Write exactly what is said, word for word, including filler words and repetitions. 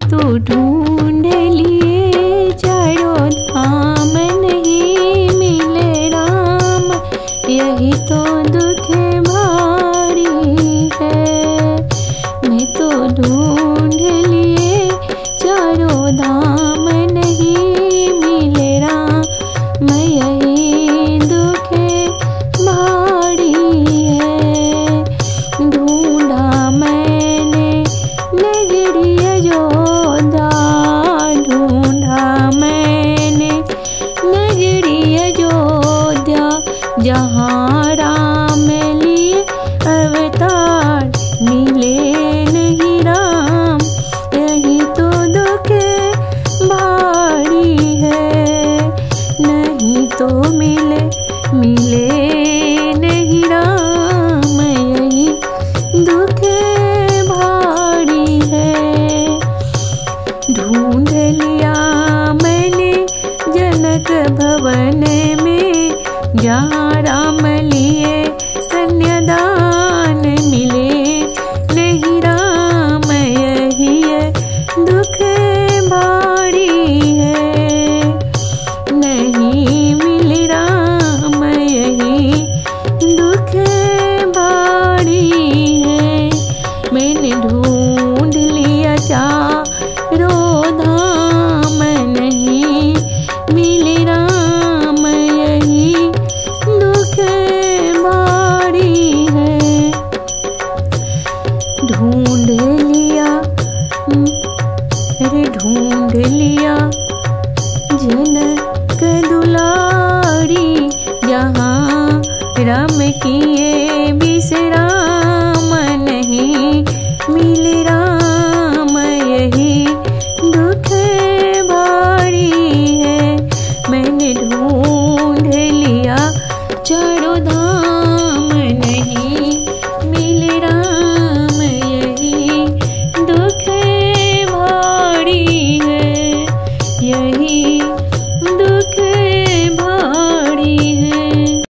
तो ढूंढ लिए चारों धाम, नहीं मिले राम, यही तो दुख भारी है। मैं तो ढूंढ लिए चारों धाम, नहीं मिले राम, मैं यही दुख भारी है। ढूंढा मैंने नगरी अयोध्या, ढूंढा मैंने नगरी अयोध्या, जहाँ राम लिए अवतार, मिले नहीं राम, यही तो दुख भारी है। नहीं तो मिले मिले नहीं राम, यही दुख भारी है। ढूंढ लिया मैंने जनक भवन में, जहाँ राम लिए कन्यादान, मिले नहीं राम, यही दुख भारी है। नहीं मिले राम, यही दुख भारी है। मैंने ढूंढ लिया चारों धाम, नहीं मिले राम, यही दुख भारी है। ढूंढ लिया अरे ढूंढ लिया जनक दुलारी, जहाँ राम किए विश्राम, नहीं मिले राम, यही दुख भारी है। मैंने ढूंढ लिया चारों धाम,